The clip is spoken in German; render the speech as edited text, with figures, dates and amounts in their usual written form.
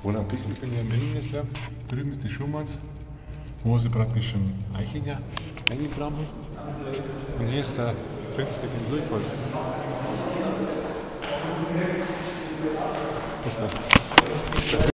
Roland Pickel, ich bin hier im Innenminister. Drüben ist die Schumanns, wo sie praktisch einen Eichinger eingegraben hat. Und hier ist der Prinz, der den Durchholz.